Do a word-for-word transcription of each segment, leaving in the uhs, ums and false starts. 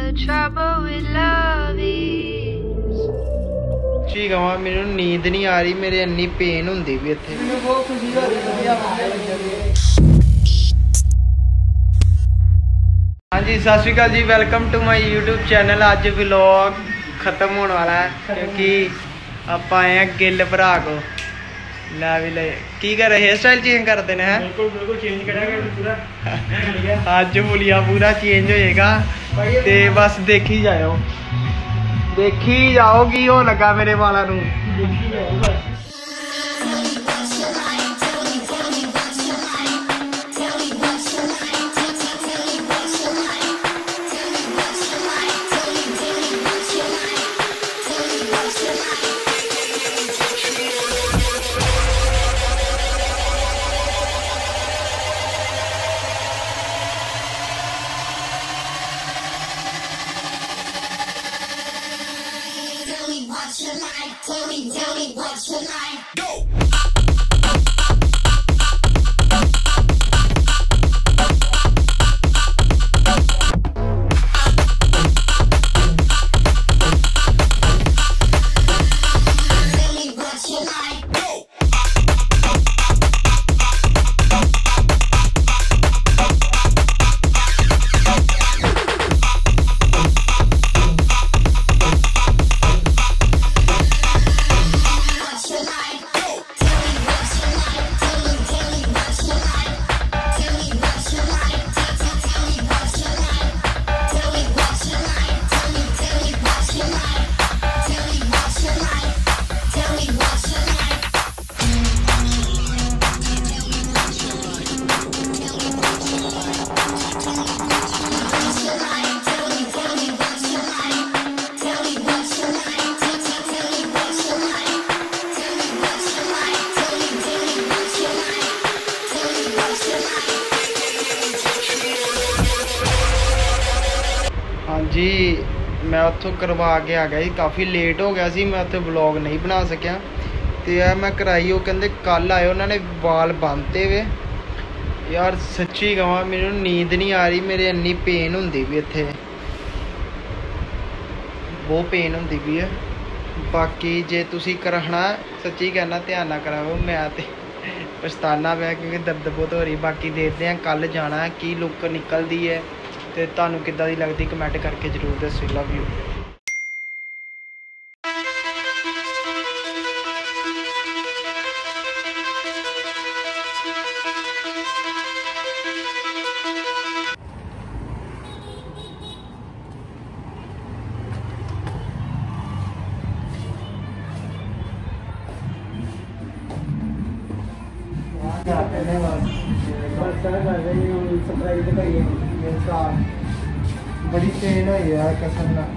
ठीक है, मैनू नींद नहीं आ रही, मेरे इन्नी पेन होंदी भी इत्थे। हाँ जी, Sat Shri Akal ji, welcome to my YouTube channel. अज व्लॉग खत्म होने वाला है क्योंकि आप आए हैं गिल भरा को। ला भी ले की कर रहे, हेयर स्टाइल चेंज करते हैं? बिल्कुल बिल्कुल चेंज करेंगे पूरा। अज हुलिया पूरा चेंज होएगा ते बस देखी जाओ, देखी जाओ की हो लगा मेरे वाला नू। देखी जाओ बस। What's your life? Tell me, tell me what's your life? Go! हाँ जी, मैं उत्थों करवा के आ गया, काफ़ी लेट हो गया सी, मैं उत्थे व्लॉग नहीं बना सकिया। तो यार मैं कराई, वो कहते कल आए, उन्होंने वाल बांधते हुए। यार सच्ची कहा मैनू नींद नहीं आ रही, मेरे इन्नी पेन होंदी भी इत्थे, बहुत पेन होंदी भी है। बाकी जे तुसी कराना, सच्ची कहना ध्यान ना कराओ, मैं तो पछताना पाया क्योंकि दर्द बहुत हो रही। बाकी देखते हैं कल जाना है, की लुक निकलती है तो तुहानू किद्दां दी लगदी कमेंट करके जरूर दस्सो। Love you. बड़ी पेन हुई है कसम ना।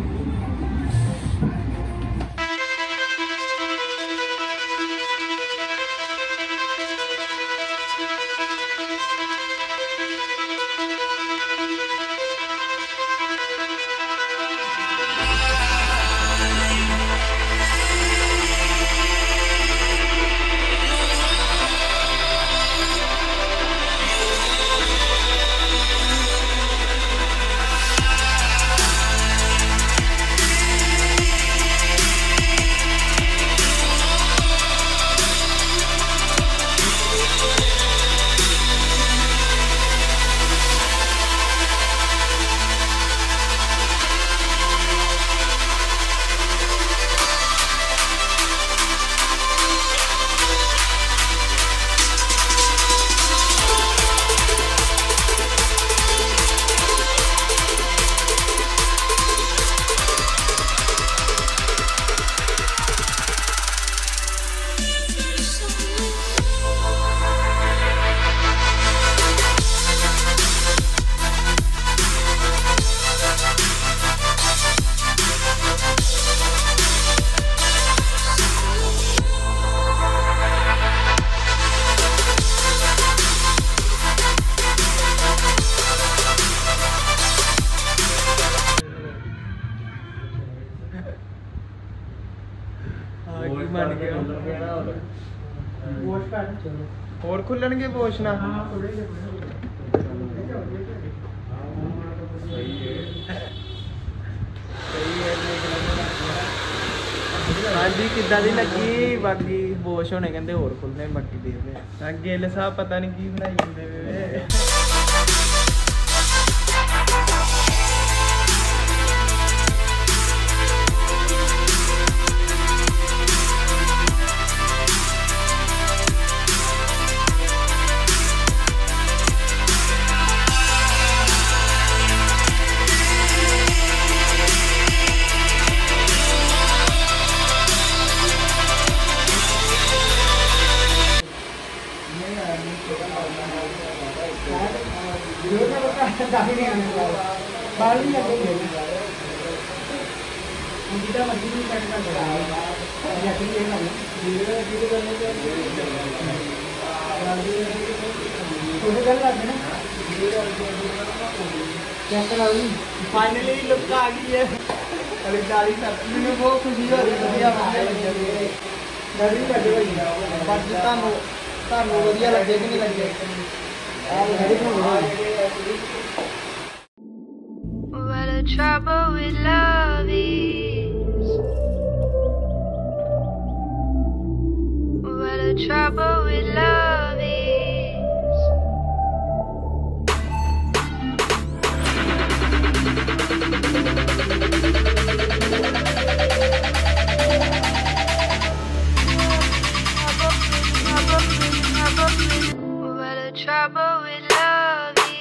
और खुलणगे पोछना हाँ जी किदा दी लगी बाकी बोश होने कहते होर खुलने बाकी देखते गिल साहब पता नहीं की बनाई जाते फाइनली लुक आ गई है खरीदारी मैंने बहुत खुशी हो रही बाकी ਤੁਹਾਨੂੰ ਤੁਹਾਨੂੰ ਵਧੀਆ ਲੱਗੇ ਕਿ ਨਹੀਂ ਲੱਗੇ What a trouble with love is. What a trouble with love is. What a trouble with love is.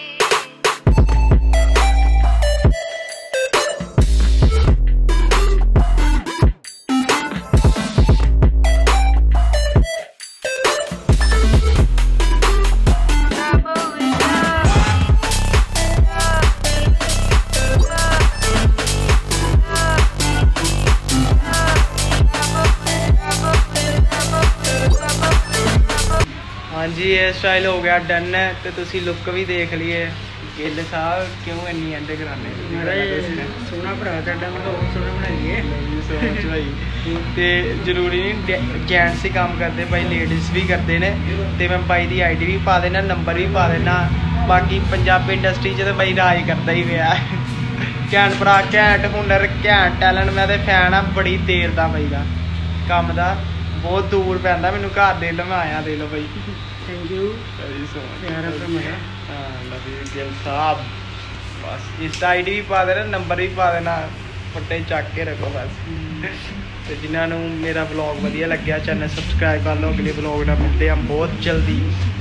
हाँ जी हेयर स्टाइल हो गया डन है तो तुसी लुक भी देख लिए गिल साहब क्यों इन्नी एंड कराने सोना भरा साडा मतलब सोना बनाइए सोच भाई ते जरूरी नहीं जेंट्स ही काम करते भाई लेडीज भी करते ने ते मैं भाई दी आईडी भी पा देना नंबर भी पा देना बाकी पंजाबी इंडस्ट्री च तो भाई राज करता ही पिया घैंट भरा घैंट हुनर घैंट टैलेंट मैं तो फैन हाँ बड़ी देर दा भाई का काम दा बहुत दूर पैंदा मैनू घर दे लो मैं आया दे लो भाई थैंक यू सो मच हाँ लव यू गिल साहब बस इंस्टा आई डी भी पा देना नंबर भी पा देना फट्टे चक के रखो बस तो जिन्होंने मेरा ब्लॉग वधिया लग्या चैनल सबसक्राइब कर लो अगले ब्लॉग ना मिलते हैं बहुत जल्दी।